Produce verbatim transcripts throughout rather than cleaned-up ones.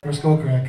For Skullcrack.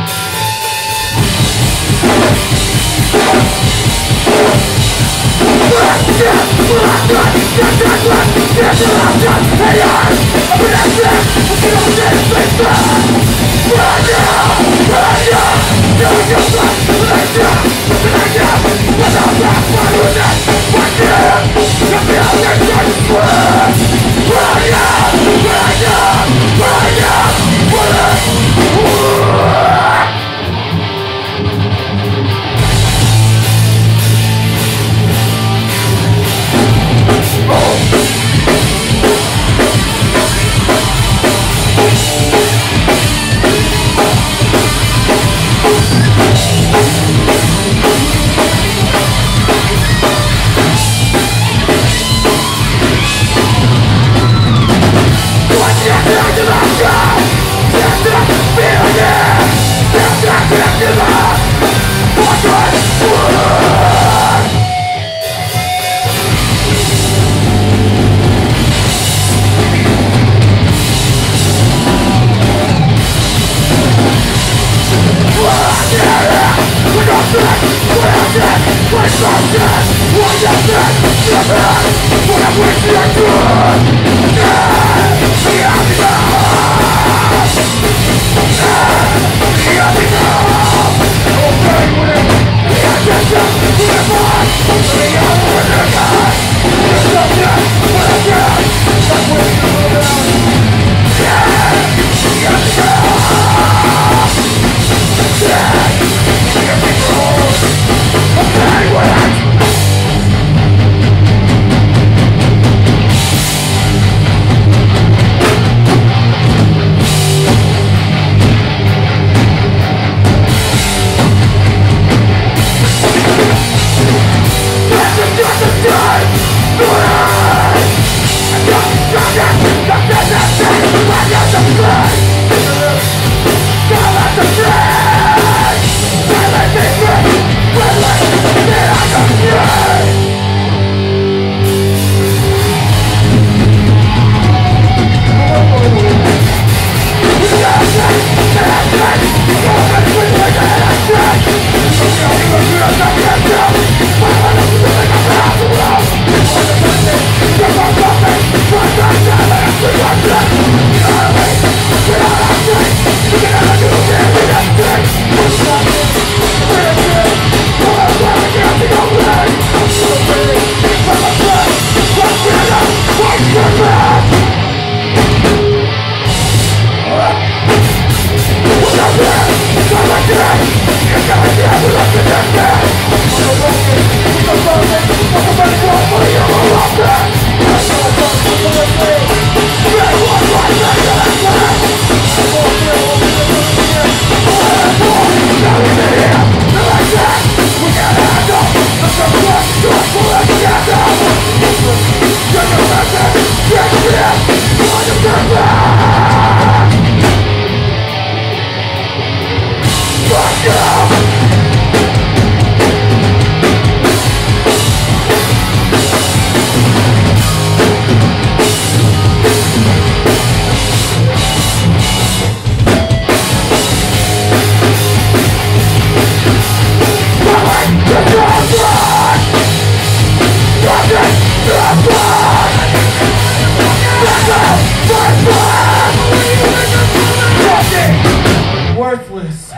Worthless.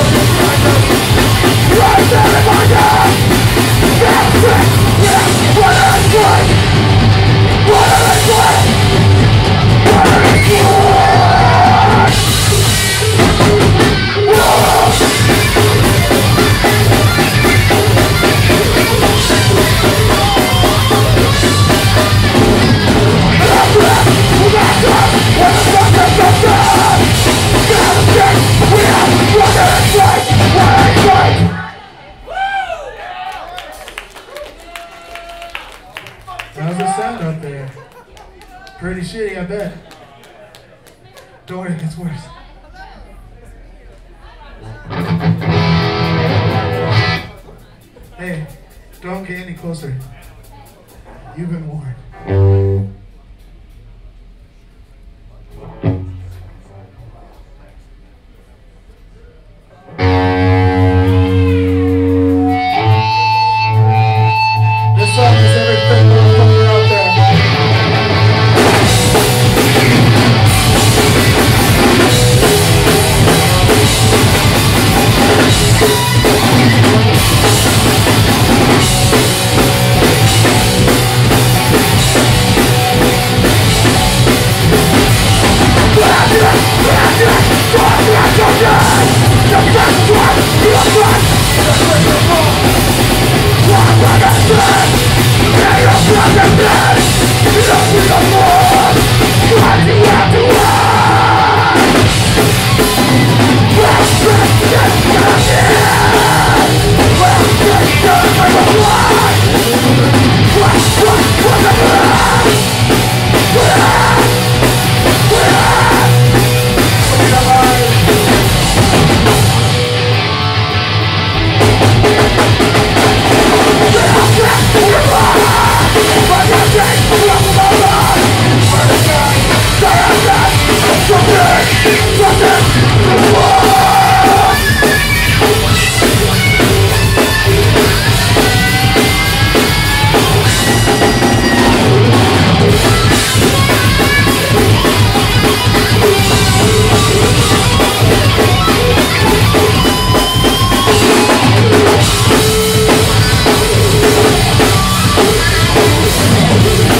Right there in my head. That's it. there. Pretty shitty, I bet. Don't worry, it gets worse. Hey, don't get any closer. You've been warned.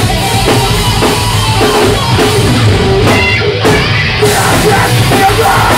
Yeah!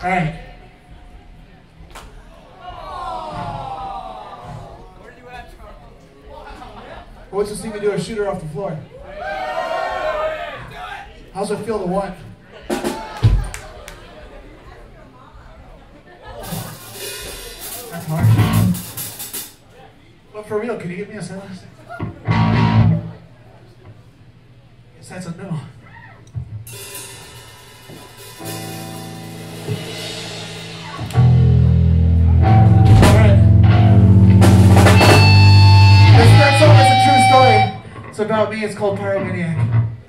right. What's it seem to do a shooter off the floor? How's it feel to one? That's hard. But for real, can you give me a sentence? Guess that's a no. It's about me, it's called Pyromaniac.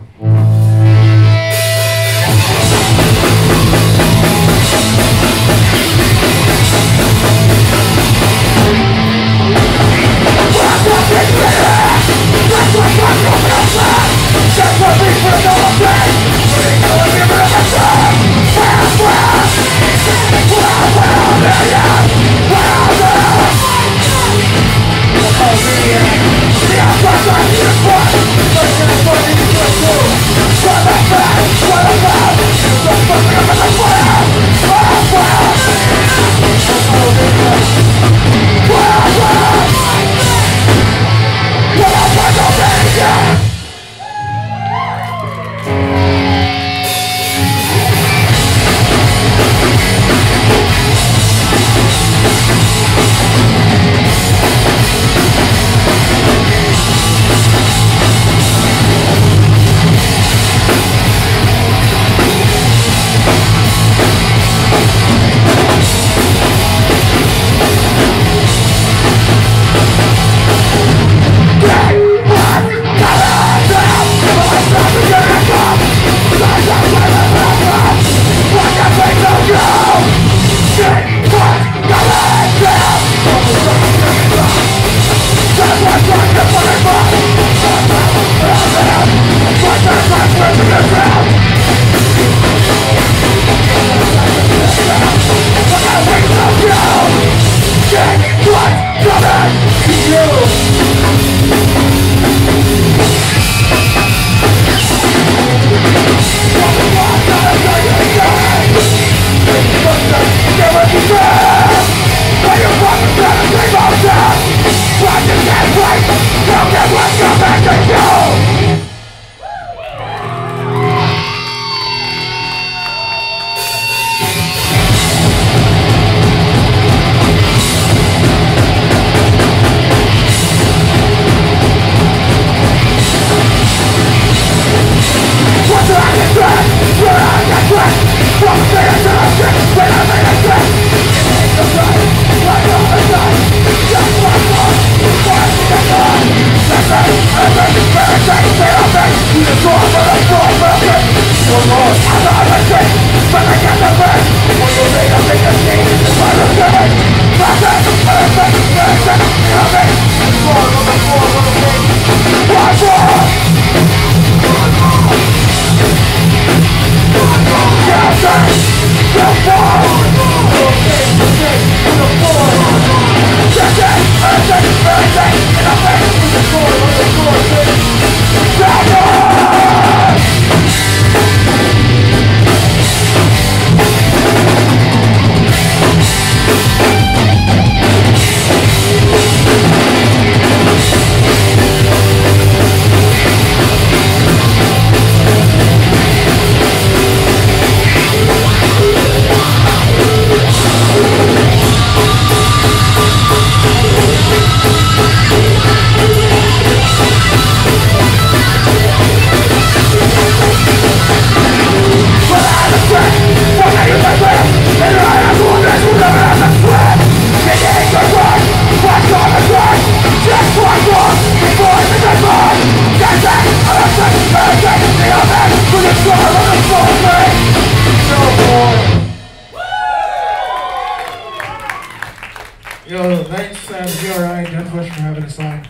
Yo, thanks, uh, D R I, Death Wish, for having us on.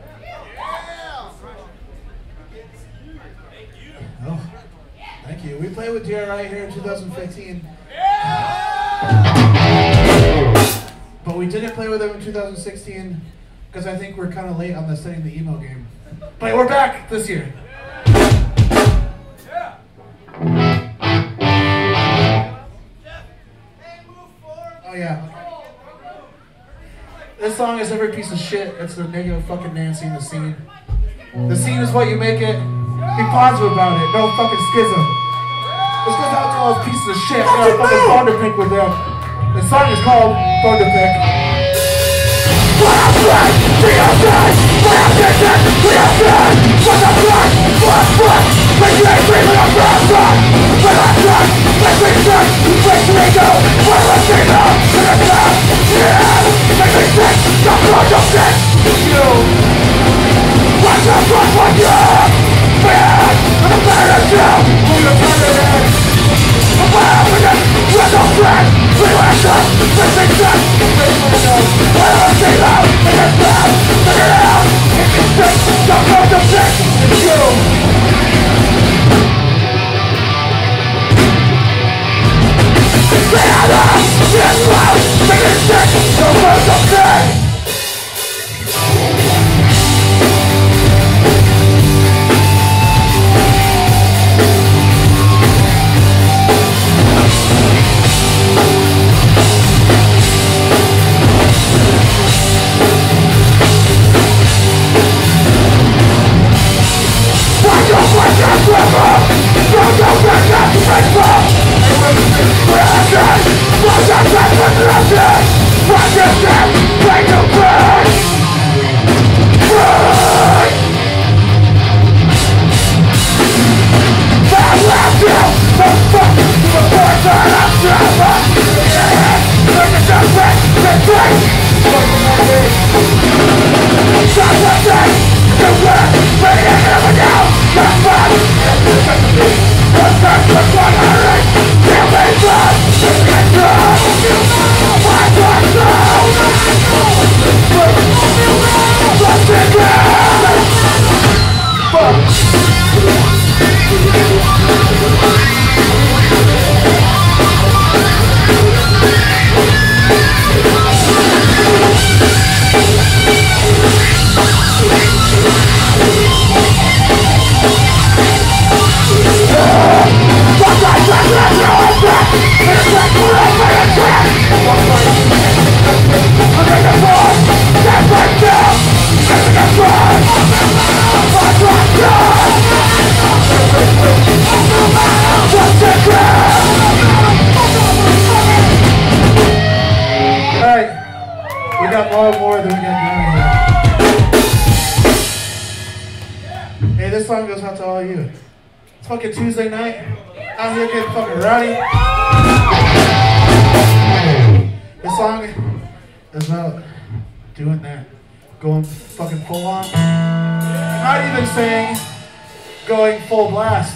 Oh, thank you. We played with D R I here in two thousand fifteen. But we didn't play with them in two thousand sixteen because I think we're kind of late on the setting the emo game. But we're back this year. song is every piece of shit. It's the negative fucking Nancy in the scene. The scene is what you make it. Be positive about it. No fucking schism. This goes out to all those pieces of shit. I got a fucking phone to pick with them. The song is called Phone to Pick. What a flag! We are dead! We are dead! We are dead! What a flag! What a flag! Make me free with a flag! With a flag! Make me sick! Make me go! What a thing now! In a flag! Yeah! Make me sick! Don't go to sick! You! What's the fuck for you? Man! I'm a better you! Who's a better man? What happened? With a flag! We were shot! Make me sick! Make me go! What a thing now! In a flag! Figure it out! Make me sick! Don't go to sick! It's you! Stand up! Get loud! Make it sick! Don't go to sick! Fucking Tuesday night, out here getting fucking rowdy. This song is about doing that, going fucking full on. Not even saying going full blast.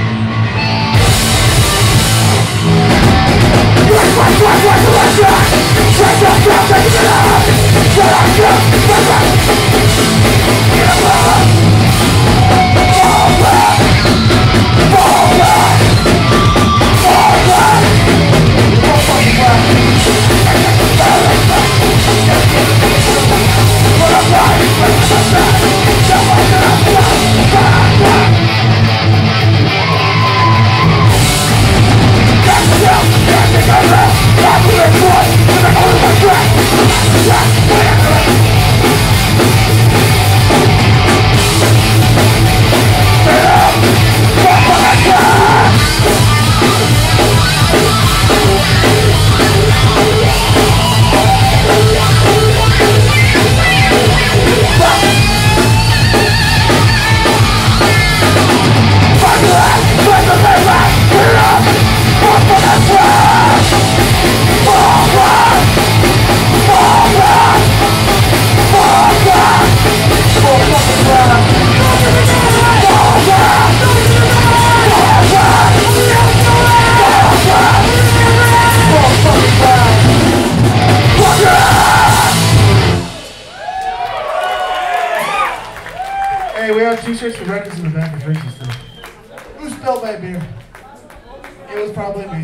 T-shirts for records in the back of Richie's stuff. Who spilled my beer? It was probably me.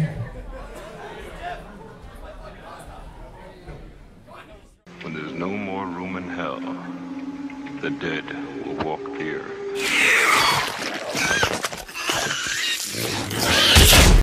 When there's no more room in hell, the dead will walk here.